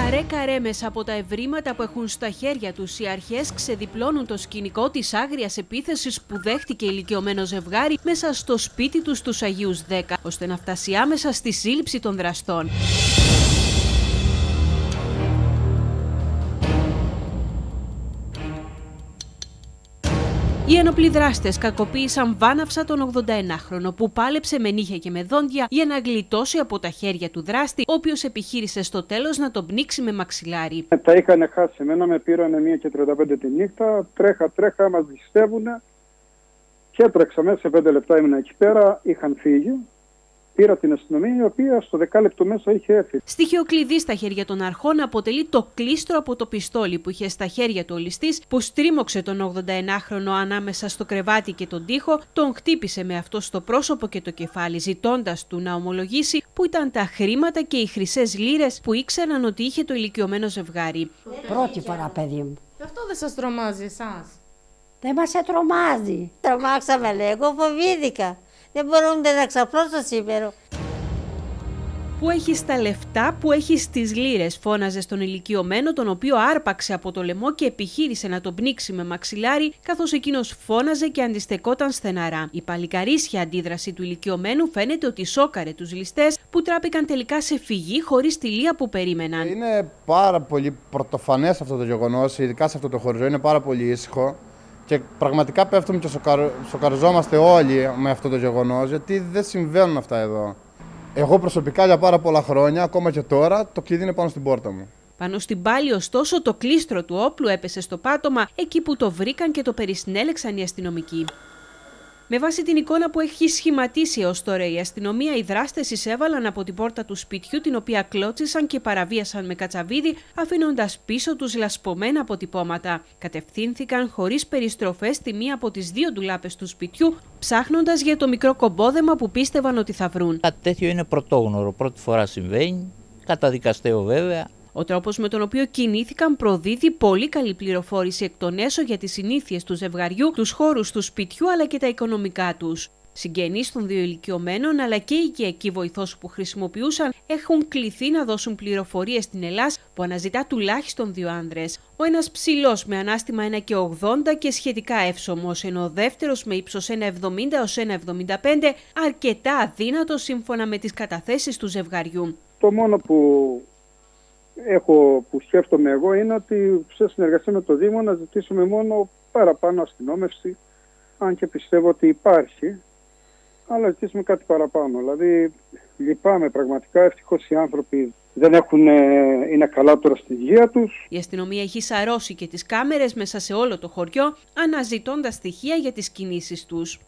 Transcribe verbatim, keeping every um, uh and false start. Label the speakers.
Speaker 1: Καρέ-καρέ μέσα από τα ευρήματα που έχουν στα χέρια τους, οι αρχές ξεδιπλώνουν το σκηνικό της άγριας επίθεσης που δέχτηκε ηλικιωμένο ζευγάρι μέσα στο σπίτι τους στους Αγίους Δέκα, ώστε να φτάσει άμεσα στη σύλληψη των δραστών. Οι ένοπλοι δράστες κακοποίησαν βάναυσα τον ογδονταενάχρονο που πάλεψε με νύχια και με δόντια για να γλιτώσει από τα χέρια του δράστη, ο οποίος επιχείρησε στο τέλος να τον πνίξει με μαξιλάρι.
Speaker 2: Τα είχαν χάσει εμένα, με πήρανε μία και τριάντα πέντε τη νύχτα, τρέχα τρέχα, μας ληστεύουνε και έτρεξα μέσα σε πέντε λεπτά, ήμουν εκεί πέρα, είχαν φύγει. Πήρα την αστυνομία, η οποία στο δεκάλεπτο μέσα είχε έρθει.
Speaker 1: Στοιχείο κλειδί στα χέρια των αρχών αποτελεί το κλίστρο από το πιστόλι που είχε στα χέρια του ο ληστής, που στρίμωξε τον ογδονταενάχρονο ανάμεσα στο κρεβάτι και τον τοίχο, τον χτύπησε με αυτό στο πρόσωπο και το κεφάλι, ζητώντας του να ομολογήσει που ήταν τα χρήματα και οι χρυσές λίρες που ήξεραν ότι είχε το ηλικιωμένο ζευγάρι.
Speaker 3: Πρώτη φορά, παιδί μου.
Speaker 4: Αυτό δεν σας τρομάζει εσάς?
Speaker 3: Δεν μας τρομάζει.
Speaker 5: Τρομάξαμε λίγο, φοβήθηκα. Δεν μπορώ να ξαπλώσω σήμερα.
Speaker 1: Που έχει τα λεφτά, που έχει τις λίρες, φώναζε στον ηλικιωμένο, τον οποίο άρπαξε από το λαιμό και επιχείρησε να τον πνίξει με μαξιλάρι, καθώς εκείνος φώναζε και αντιστεκόταν στεναρά. Η παλικαρίσια αντίδραση του ηλικιωμένου φαίνεται ότι σόκαρε τους ληστές, που τράπηκαν τελικά σε φυγή χωρίς τη λία που περίμεναν.
Speaker 6: Είναι πάρα πολύ πρωτοφανές αυτό το γεγονός, ειδικά σε αυτό το χωριό, είναι πάρα πολύ ήσυχο. Και πραγματικά πέφτουμε και σοκαρ... σοκαριζόμαστε όλοι με αυτό το γεγονός, γιατί δεν συμβαίνουν αυτά εδώ. Εγώ προσωπικά για πάρα πολλά χρόνια, ακόμα και τώρα, το κλειδί είναι πάνω στην πόρτα μου.
Speaker 1: Πάνω στην πάλη, ωστόσο, το κλίστρο του όπλου έπεσε στο πάτωμα, εκεί που το βρήκαν και το περισυνέλεξαν οι αστυνομικοί. Με βάση την εικόνα που έχει σχηματίσει έως τώρα η αστυνομία, οι δράστες εισέβαλαν από την πόρτα του σπιτιού, την οποία κλώτσισαν και παραβίασαν με κατσαβίδι, αφήνοντας πίσω τους λασπωμένα αποτυπώματα. Κατευθύνθηκαν χωρίς περιστροφές στη μία από τις δύο ντουλάπες του σπιτιού, ψάχνοντας για το μικρό κομπόδεμα που πίστευαν ότι θα βρουν.
Speaker 7: Κάτι τέτοιο είναι πρωτόγνωρο, πρώτη φορά συμβαίνει, καταδικαστέο βέβαια.
Speaker 1: Ο τρόπος με τον οποίο κινήθηκαν προδίδει πολύ καλή πληροφόρηση εκ των έσω για τις συνήθειες του ζευγαριού, τους χώρους του σπιτιού αλλά και τα οικονομικά τους. Συγγενείς των δύο ηλικιωμένων αλλά και η οικιακή βοηθός που χρησιμοποιούσαν έχουν κληθεί να δώσουν πληροφορίες στην Ελλάς, που αναζητά τουλάχιστον δύο άνδρες. Ο ένας ψηλός με ανάστημα ένα και ογδόντα και σχετικά εύσωμος, ενώ ο δεύτερος με ύψος ένα εβδομήντα έως ένα εβδομήντα πέντε, αρκετά αδύνατος σύμφωνα με τις καταθέσεις του ζευγαριού.
Speaker 2: Το μόνο που έχω, που σκέφτομαι εγώ, είναι ότι σε συνεργασία με το Δήμο να ζητήσουμε μόνο παραπάνω αστυνόμευση, αν και πιστεύω ότι υπάρχει, αλλά ζητήσουμε κάτι παραπάνω. Δηλαδή λυπάμαι πραγματικά, ευτυχώς οι άνθρωποι δεν έχουν, είναι καλά τώρα στη υγεία τους.
Speaker 1: Η αστυνομία έχει σαρώσει και τις κάμερες μέσα σε όλο το χωριό, αναζητώντας στοιχεία για τις κινήσεις τους.